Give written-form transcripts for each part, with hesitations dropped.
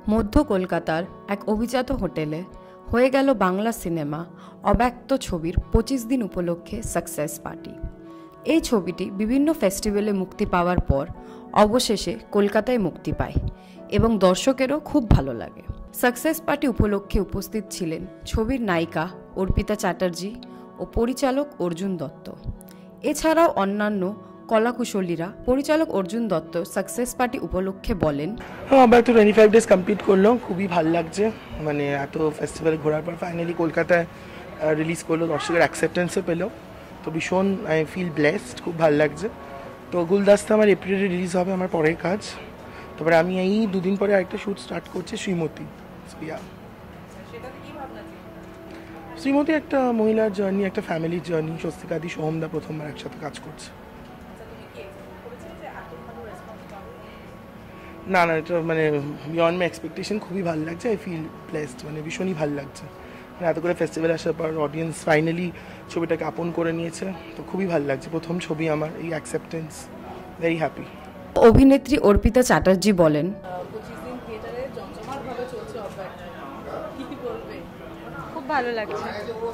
মধ্য কলকাতার এক অভিজাত হোটেলে হয়ে গেল বাংলা সিনেমা অব্যক্ত ছবির ২৫ দিন উপলক্ষে সাকসেস পার্টি। এই ছবিটি বিভিন্ন ফেস্টিভ্যালে মুক্তি পাওয়ার পর অবশেষে কলকাতায় মুক্তি পায় এবং দর্শকেরও খুব ভালো লাগে। সাকসেস পার্টি উপলক্ষে উপস্থিত ছিলেন ছবির নায়িকা অর্পিতা চ্যাটার্জি ও পরিচালক অর্জুন দত্ত। এছাড়াও অন্যান্য কলাকুশলীরা। পরিচালক অর্জুন দত্ত সাকসেস পার্টি উপলক্ষে বলেন, আবার তো 25 ডেজ কমপ্লিট করলো, খুবই ভালো লাগছে। মানে এত ফেস্টিভ্যাল ঘোরার পর ফাইনালি কলকাতায় রিলিজ করলো, দর্শকের অ্যাকসেপ্টেন্সও পেলো, তো ভীষণ আই ফিল ব্লেসড, খুব ভালো লাগছে। তো গুলদাস্তা আমার এপ্রিলে রিলিজ হবে, আমার পরের কাজ। তারপরে আমি এই দুদিন পরে আরেকটা শ্যুট স্টার্ট করছি শ্রীমতী। শ্রীমতী একটা মহিলার জার্নি, একটা ফ্যামিলির জার্নি। স্বস্তিকাদি সোহমদা প্রথমবার একসাথে কাজ করছে। না না, এটা মানে বিয়ন্ড মাই এক্সপেকটেশন, খুবই ভালো লাগছে। আই ফিল ব্লেসড, মানে ভীষণই ভালো লাগছে। মানে এত করে ফেস্টিভ্যাল আসার পর অডিয়েন্স ফাইনালি ছবিটাকে আপন করে নিয়েছে, তো খুবই ভালো লাগছে। প্রথম ছবি আমার, এই অ্যাকসেপ্টেন্স, ভেরি হ্যাপি। অভিনেত্রী অর্পিতা চ্যাটার্জি বলেন, খুব ভালো লাগছে।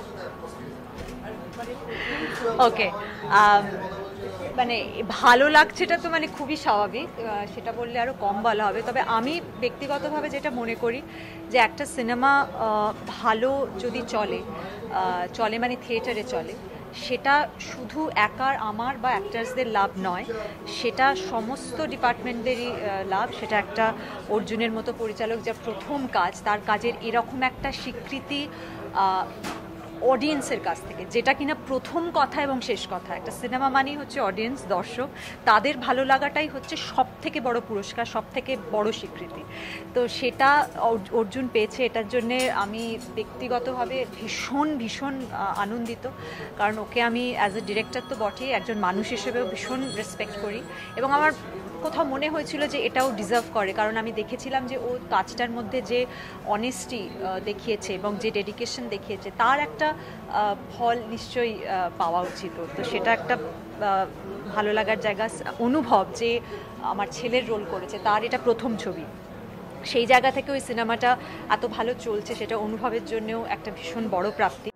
ওকে, মানে ভালো লাগছেটা তো মানে খুবই স্বাভাবিক, সেটা বললে আরও কম বলা হবে। তবে আমি ব্যক্তিগতভাবে যেটা মনে করি যে একটা সিনেমা ভালো যদি চলে মানে থিয়েটারে চলে, সেটা শুধু একার আমার বা অ্যাক্টার্সদের লাভ নয়, সেটা সমস্ত ডিপার্টমেন্টদেরই লাভ। সেটা একটা অর্জুনের মতো পরিচালক, যা প্রথম কাজ, তার কাজের এরকম একটা স্বীকৃতি অডিয়েন্সের কাছ থেকে, যেটা কিনা প্রথম কথা এবং শেষ কথা। একটা সিনেমা মানেই হচ্ছে অডিয়েন্স, দর্শক, তাদের ভালো লাগাটাই হচ্ছে সব থেকে বড় পুরস্কার, সব থেকে বড় স্বীকৃতি। তো সেটা অর্জুন পেয়েছে, এটার জন্যে আমি ব্যক্তিগতভাবে ভীষণ ভীষণ আনন্দিত। কারণ ওকে আমি অ্যাজ এ ডিরেক্টর তো বটেই, একজন মানুষ হিসেবেও ভীষণ রেসপেক্ট করি। এবং আমার কোথাও মনে হয়েছিল যে এটাও ডিজার্ভ করে, কারণ আমি দেখেছিলাম যে ও কাজটার মধ্যে যে অনেস্টি দেখিয়েছে এবং যে ডেডিকেশন দেখিয়েছে, তার একটা ফল নিশ্চয়ই পাওয়া উচিত। তো সেটা একটা ভালো লাগার জায়গা, অনুভব যে আমার ছেলের রোল করেছে, তার এটা প্রথম ছবি। সেই জায়গা থেকে ওই সিনেমাটা এত ভালো চলছে, সেটা অনুভবের জন্যও একটা ভীষণ বড় প্রাপ্তি।